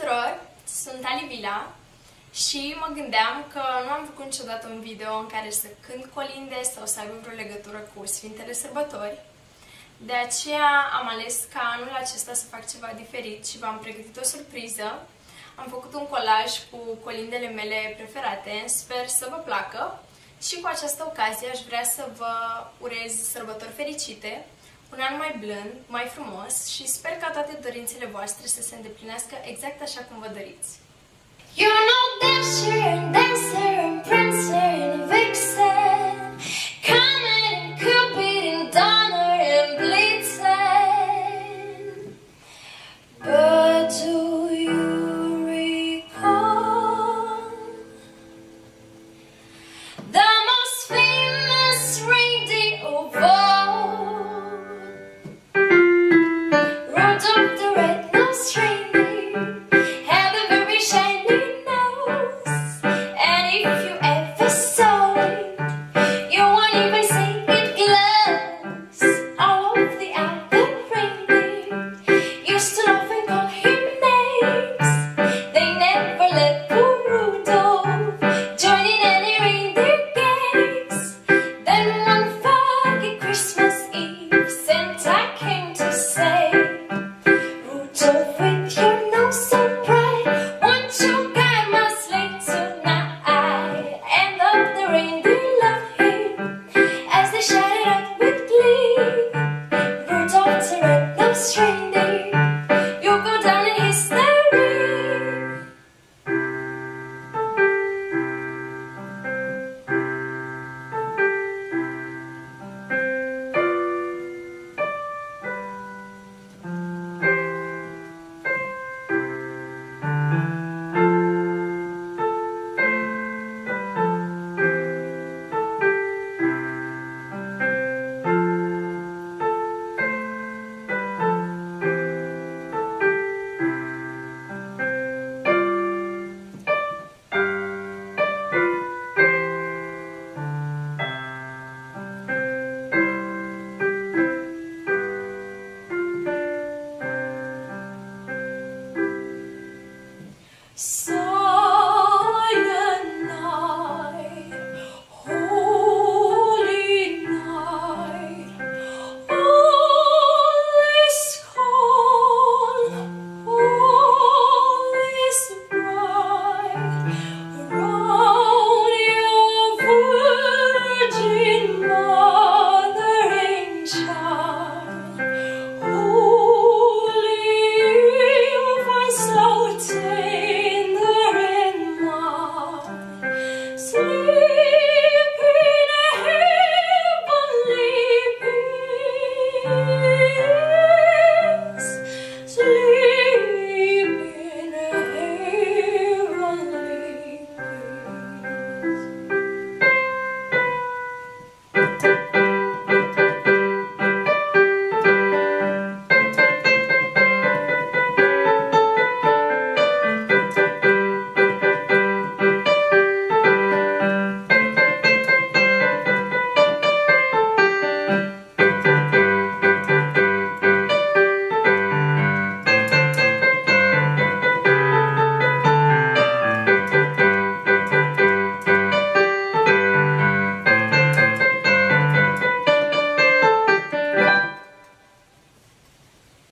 tuturor! Sunt Ali Vila și mă gândeam că nu am făcut niciodată un video în care să cânt colinde sau să aibă vreo legătură cu Sfintele Sărbători. De aceea am ales ca anul acesta să fac ceva diferit și v-am pregătit o surpriză. Am făcut un colaj cu colindele mele preferate, sper să vă placă și cu această ocazie aș vrea să vă urez sărbători fericite, un an mai blând, mai frumos și sper ca toate dorințele voastre să se îndeplinească exact așa cum vă doriți. You're no dasher and dancer and prancer and vixen, comet and cupid and donner and blitzen. But do you recall the most famous reindeer of all, Rudolph the red-nosed reindeer? Had a very shiny nose, and if you ever saw it, you won't even see it glows. All of the other reindeer used to laugh and call him names. They never let poor Rudolph join in any reindeer games. Then one foggy Christmas Eve, Santa came to say, Rudolph, with your nose so bright, won't you guide my sleigh tonight? And all the reindeer loved him as they shouted out with glee, Rudolph the red-nosed reindeer, you'll go down in history. So